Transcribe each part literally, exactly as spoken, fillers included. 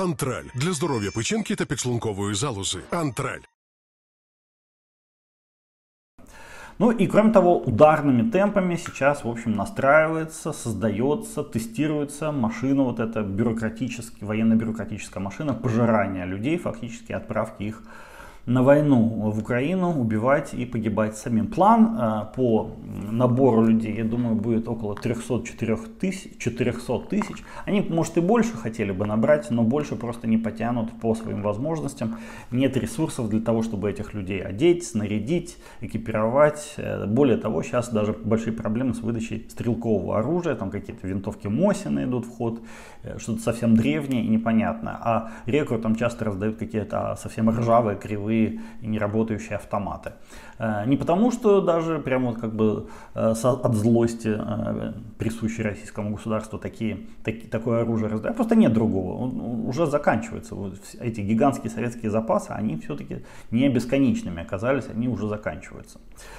Антраль для здоров'я печінки та підшлункової залози. Антраль. Ну и кроме того, ударными темпами сейчас, в общем, настраивается, создается, тестируется машина, вот эта бюрократическая, военно-бюрократическая машина пожирания людей, фактически отправки их на войну в Украину, убивать и погибать самим. План э, по набору людей, я думаю, будет около трёхсот-четырёхсот тысяч. Они, может, и больше хотели бы набрать, но больше просто не потянут по своим возможностям. Нет ресурсов для того, чтобы этих людей одеть, снарядить, экипировать. Более того, сейчас даже большие проблемы с выдачей стрелкового оружия. Там какие-то винтовки Мосина идут в ход, что-то совсем древнее и непонятное. А рекрутам часто раздают какие-то совсем ржавые, кривые и неработающие автоматы. Не потому, что даже прямо вот как бы от злости, присущей российскому государству, такие, таки, такое оружие раздают, просто нет другого, он уже заканчивается. Вот эти гигантские советские запасы, они все-таки не бесконечными оказались, они уже заканчиваются.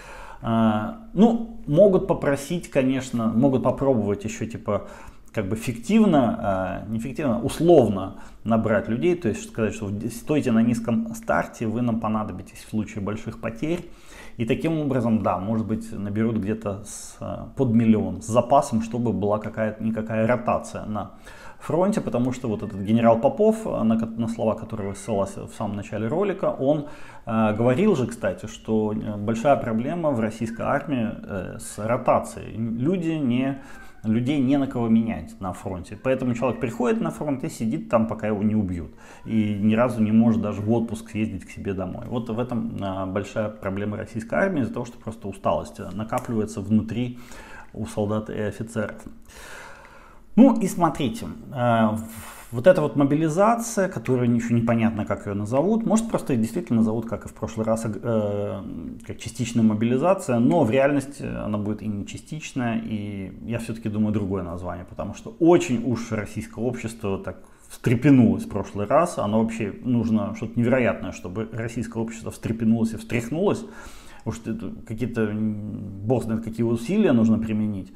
Ну, могут попросить, конечно, могут попробовать еще типа как бы фиктивно, не фиктивно, условно набрать людей, то есть сказать, что стойте на низком старте, вы нам понадобитесь в случае больших потерь. И таким образом, да, может быть, наберут где-то под миллион с запасом, чтобы была какая-то никакая ротация на фронте, потому что вот этот генерал Попов, на, на слова которого ссылался в самом начале ролика, он э, говорил же, кстати, что большая проблема в российской армии э, с ротацией. Люди не... Людей не на кого менять на фронте. Поэтому человек приходит на фронт и сидит там, пока его не убьют. И ни разу не может даже в отпуск съездить к себе домой. Вот в этом а, большая проблема российской армии, из-за того, что просто усталость накапливается внутри у солдат и офицеров. Ну и смотрите, э, вот эта вот мобилизация, которая еще непонятно, как ее назовут, может просто действительно назовут, как и в прошлый раз, э, как частичная мобилизация, но в реальности она будет и не частичная, и я все-таки думаю другое название, потому что очень уж российское общество так встрепенулось в прошлый раз, оно вообще нужно что-то невероятное, чтобы российское общество встрепенулось и встряхнулось, уж какие-то, бог знает, какие усилия нужно применить.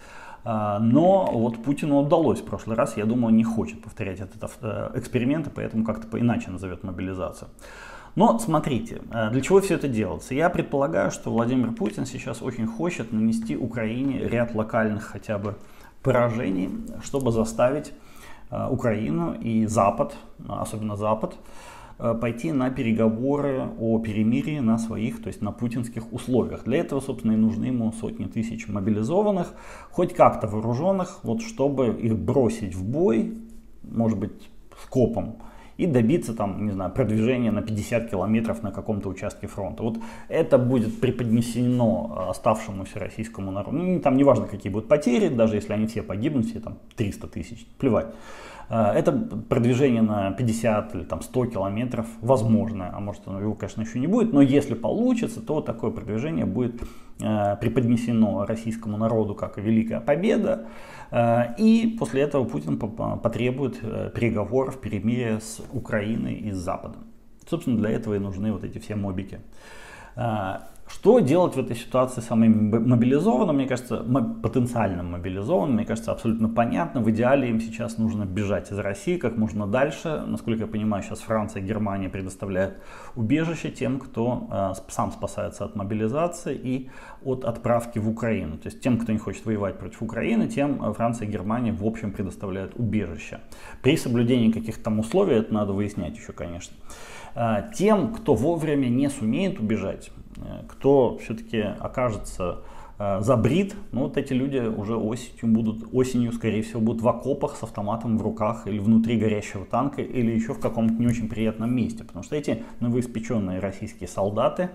Но вот Путину удалось в прошлый раз, я думаю, не хочет повторять этот эксперимент, и поэтому как-то иначе назовет мобилизацию. Но смотрите, для чего все это делается? Я предполагаю, что Владимир Путин сейчас очень хочет нанести Украине ряд локальных хотя бы поражений, чтобы заставить Украину и Запад, особенно Запад, пойти на переговоры о перемирии на своих, то есть на путинских условиях. Для этого, собственно, и нужны ему сотни тысяч мобилизованных, хоть как-то вооруженных, вот чтобы их бросить в бой, может быть, скопом, и добиться там, не знаю, продвижения на пятьдесят километров на каком-то участке фронта. Вот это будет преподнесено оставшемуся российскому народу. Ну, там неважно, какие будут потери, даже если они все погибнут, все там триста тысяч, плевать. Это продвижение на пятьдесят или там сто километров возможно, а может его, конечно, еще не будет, но если получится, то такое продвижение будет э, преподнесено российскому народу как великая победа, э, и после этого Путин потребует э, переговоров, перемирия с Украиной и с Западом. Собственно, для этого и нужны вот эти все мобики. Э, Что делать в этой ситуации самым мобилизованным, мне кажется, потенциально мобилизованным, мне кажется, абсолютно понятно. В идеале им сейчас нужно бежать из России как можно дальше. Насколько я понимаю, сейчас Франция и Германия предоставляют убежище тем, кто э, сам спасается от мобилизации и от отправки в Украину. То есть тем, кто не хочет воевать против Украины, тем Франция и Германия в общем предоставляют убежище. При соблюдении каких-то там условий, это надо выяснять еще, конечно. Э, тем, кто вовремя не сумеет убежать, кто все-таки окажется э, забрит, ну вот эти люди уже осенью будут, осенью, скорее всего, будут в окопах с автоматом в руках или внутри горящего танка, или еще в каком-то не очень приятном месте, потому что эти новоиспеченные российские солдаты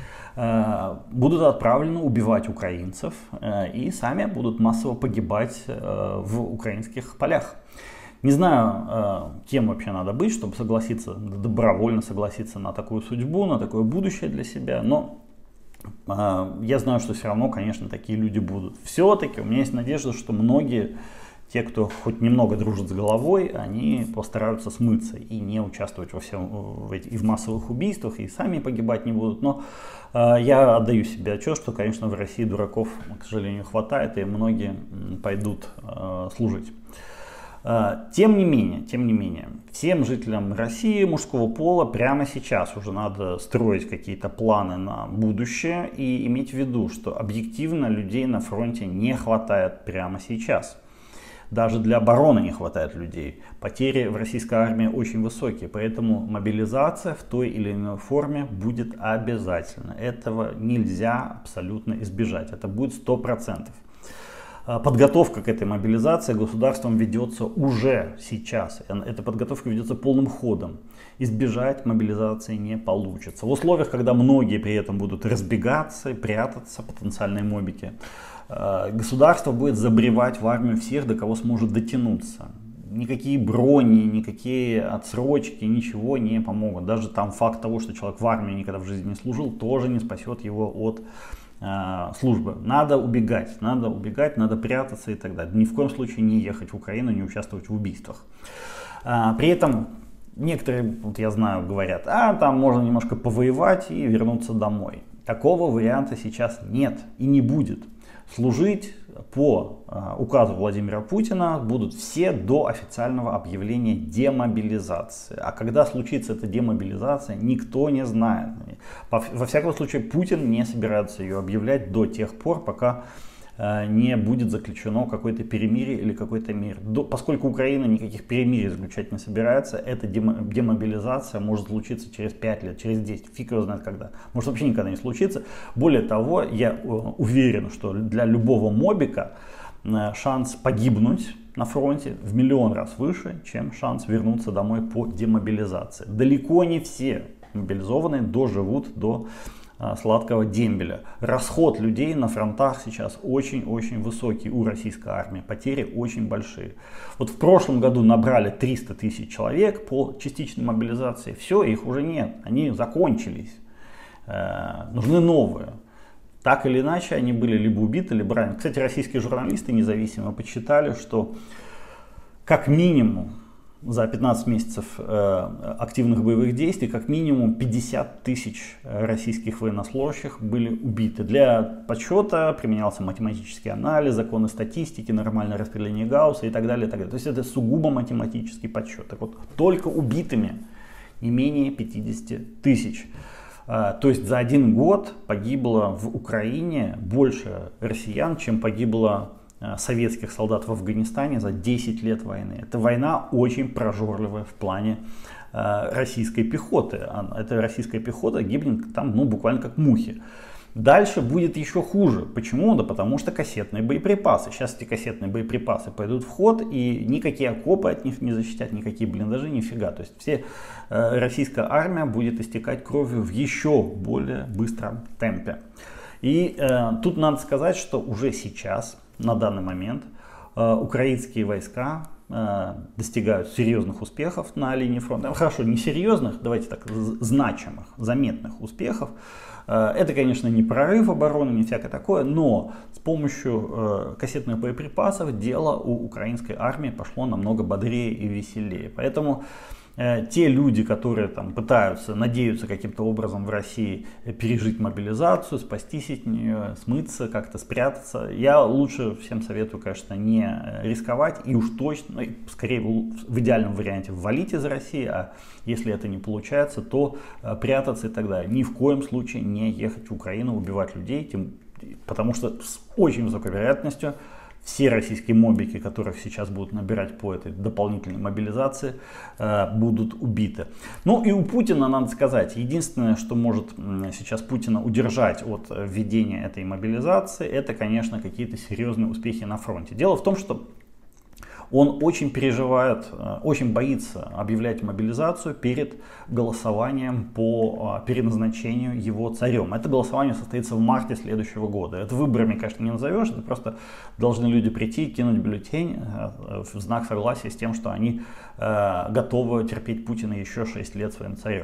э, будут отправлены убивать украинцев э, и сами будут массово погибать э, в украинских полях. Не знаю, кем вообще надо быть, чтобы согласиться, добровольно согласиться на такую судьбу, на такое будущее для себя, но я знаю, что все равно, конечно, такие люди будут. Все-таки у меня есть надежда, что многие, те, кто хоть немного дружит с головой, они постараются смыться и не участвовать во всем, в эти, и в массовых убийствах, и сами погибать не будут. Но я отдаю себе отчет, что, конечно, в России дураков, к сожалению, хватает, и многие пойдут служить. Тем не менее, тем не менее, всем жителям России мужского пола прямо сейчас уже надо строить какие-то планы на будущее и иметь в виду, что объективно людей на фронте не хватает прямо сейчас. Даже для обороны не хватает людей. Потери в российской армии очень высокие, поэтому мобилизация в той или иной форме будет обязательно. Этого нельзя абсолютно избежать, это будет сто процентов. Подготовка к этой мобилизации государством ведется уже сейчас. Эта подготовка ведется полным ходом. Избежать мобилизации не получится. В условиях, когда многие при этом будут разбегаться, прятаться, потенциальные мобики, государство будет забревать в армию всех, до кого сможет дотянуться. Никакие брони, никакие отсрочки, ничего не помогут. Даже там факт того, что человек в армии никогда в жизни не служил, тоже не спасет его от службы. Надо убегать, надо убегать, надо прятаться и так далее. Ни в коем случае не ехать в Украину, не участвовать в убийствах. При этом некоторые, вот я знаю, говорят, а там можно немножко повоевать и вернуться домой. Такого варианта сейчас нет и не будет. Служить по указу Владимира Путина будут все до официального объявления демобилизации. А когда случится эта демобилизация, никто не знает. Во всяком случае, Путин не собирается ее объявлять до тех пор, пока не будет заключено какое-то перемирие или какой-то мир. До, поскольку Украина никаких перемирий заключать не собирается, эта демобилизация может случиться через пять лет, через десять, фиг его знает когда. Может вообще никогда не случится. Более того, я уверен, что для любого мобика шанс погибнуть на фронте в миллион раз выше, чем шанс вернуться домой по демобилизации. Далеко не все мобилизованные доживут до сладкого дембеля. Расход людей на фронтах сейчас очень-очень высокий у российской армии. Потери очень большие. Вот в прошлом году набрали триста тысяч человек по частичной мобилизации. Все, их уже нет. Они закончились. Э, нужны новые. Так или иначе, они были либо убиты, либо ранены. Кстати, российские журналисты независимо подсчитали, что как минимум за пятнадцать месяцев э, активных боевых действий как минимум пятьдесят тысяч российских военнослужащих были убиты. Для подсчета применялся математический анализ, законы статистики, нормальное распределение Гаусса и так далее, и так далее. То есть это сугубо математический подсчет. Так вот, только убитыми не менее пятидесяти тысяч. Э, то есть за один год погибло в Украине больше россиян, чем погибло советских солдат в Афганистане за десять лет войны. Эта война очень прожорливая в плане э, российской пехоты. Эта российская пехота гибнет там ну, буквально как мухи. Дальше будет еще хуже. Почему? Да потому что кассетные боеприпасы. Сейчас эти кассетные боеприпасы пойдут в ход, и никакие окопы от них не защитят, никакие блиндажи, нифига. То есть все, э, российская армия будет истекать кровью в еще более быстром темпе. И э, тут надо сказать, что уже сейчас, на данный момент, э, украинские войска э, достигают серьезных успехов на линии фронта. Хорошо, не серьезных, давайте так, значимых, заметных успехов. Э, это, конечно, не прорыв обороны, не всякое такое, но с помощью э, кассетных боеприпасов дело у украинской армии пошло намного бодрее и веселее. Поэтому те люди, которые там пытаются, надеются каким-то образом в России пережить мобилизацию, спастись от нее, смыться, как-то спрятаться, я лучше всем советую, конечно, не рисковать и уж точно, скорее в идеальном варианте валить из России, а если это не получается, то прятаться и так далее. Ни в коем случае не ехать в Украину, убивать людей, тем, потому что с очень высокой вероятностью все российские мобики, которых сейчас будут набирать по этой дополнительной мобилизации, э, будут убиты. Ну и у Путина, надо сказать, единственное, что может сейчас Путина удержать от введения этой мобилизации, это, конечно, какие-то серьезные успехи на фронте. Дело в том, что он очень переживает, очень боится объявлять мобилизацию перед голосованием по переназначению его царем. Это голосование состоится в марте следующего года. Это выборами, конечно, не назовешь, это просто должны люди прийти, кинуть бюллетень в знак согласия с тем, что они готовы терпеть Путина еще шесть лет своим царем.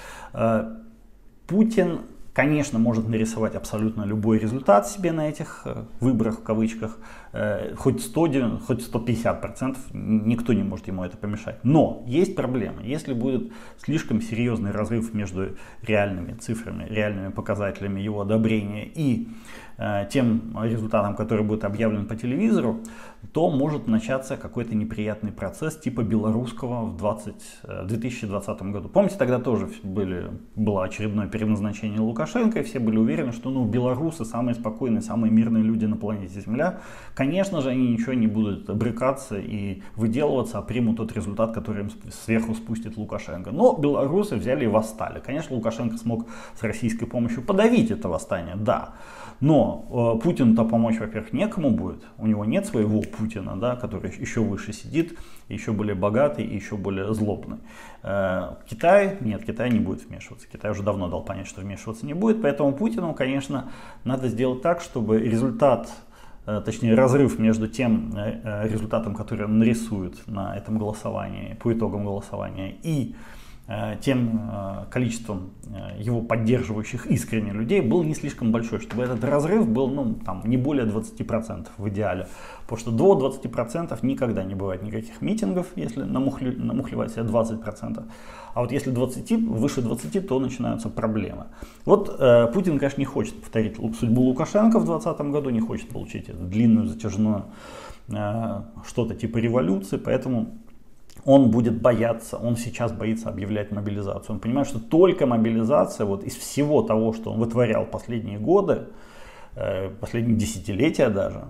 Путин, конечно, может нарисовать абсолютно любой результат себе на этих выборах, в кавычках, хоть сто, хоть сто пятьдесят процентов, никто не может ему это помешать. Но есть проблема. Если будет слишком серьезный разрыв между реальными цифрами, реальными показателями его одобрения и э, тем результатом, который будет объявлен по телевизору, то может начаться какой-то неприятный процесс типа белорусского в две тысячи двадцатом году. Помните, тогда тоже были, было очередное переназначение Лукашенко, и все были уверены, что ну, белорусы самые спокойные, самые мирные люди на планете Земля. Конечно же, они ничего не будут брыкаться и выделываться, а примут тот результат, который им сверху спустит Лукашенко. Но белорусы взяли и восстали. Конечно, Лукашенко смог с российской помощью подавить это восстание, да. Но э, Путину-то помочь, во-первых, некому будет. У него нет своего Путина, да, который еще выше сидит, еще более богатый и еще более злобный. Э, Китай, нет, Китай не будет вмешиваться. Китай уже давно дал понять, что вмешиваться не будет. Поэтому Путину, конечно, надо сделать так, чтобы результат, э, точнее разрыв между тем э, результатом, который он нарисует на этом голосовании, по итогам голосования, и тем количеством его поддерживающих искренне людей был не слишком большой, чтобы этот разрыв был ну, там, не более двадцати процентов в идеале. Потому что до двадцати процентов никогда не бывает никаких митингов, если намухли, намухливать себе двадцать процентов. А вот если двадцать, выше двадцати, то начинаются проблемы. Вот э, Путин, конечно, не хочет повторить судьбу Лукашенко в двадцатом году, не хочет получить эту длинную, затяжную э, что-то типа революции, поэтому он будет бояться, он сейчас боится объявлять мобилизацию. Он понимает, что только мобилизация, вот из всего того, что он вытворял последние годы, последние десятилетия даже,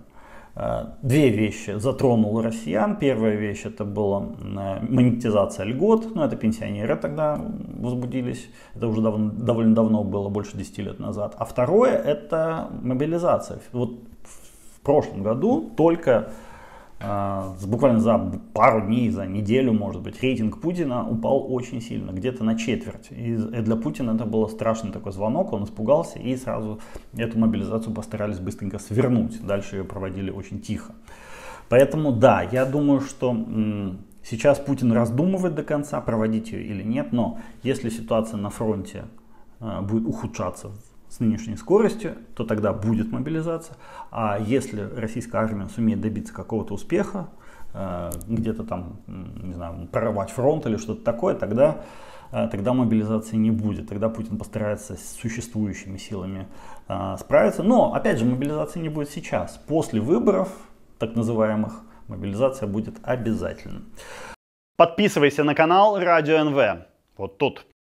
две вещи затронула россиян. Первая вещь — это была монетизация льгот, ну это пенсионеры тогда возбудились, это уже давно, довольно давно было, больше десяти лет назад. А второе — это мобилизация. Вот в прошлом году только буквально за пару дней, за неделю, может быть, рейтинг Путина упал очень сильно, где-то на четверть. И для Путина это был страшный такой звонок, он испугался и сразу эту мобилизацию постарались быстренько свернуть. Дальше ее проводили очень тихо. Поэтому да, я думаю, что м, сейчас Путин раздумывает до конца, проводить ее или нет, но если ситуация на фронте э, будет ухудшаться с нынешней скоростью, то тогда будет мобилизация. А если российская армия сумеет добиться какого-то успеха, э, где-то там, не знаю, прорвать фронт или что-то такое, тогда, э, тогда мобилизации не будет. Тогда Путин постарается с существующими силами э, справиться. Но, опять же, мобилизации не будет сейчас. После выборов, так называемых, мобилизация будет обязательно. Подписывайся на канал Радио эн вэ. Вот тут.